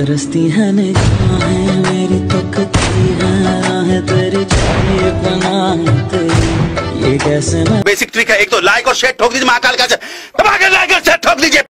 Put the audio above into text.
तरसती है निगाहें मेरी, तकती है तेरी चाहिए पनाह तेरी, ये कैसे मैं। बेसिक ट्रिक है, एक तो लाइक और शेयर ठोक दीजिए, महाकाल का दबा के लाइक और शेयर ठोक दीजिए।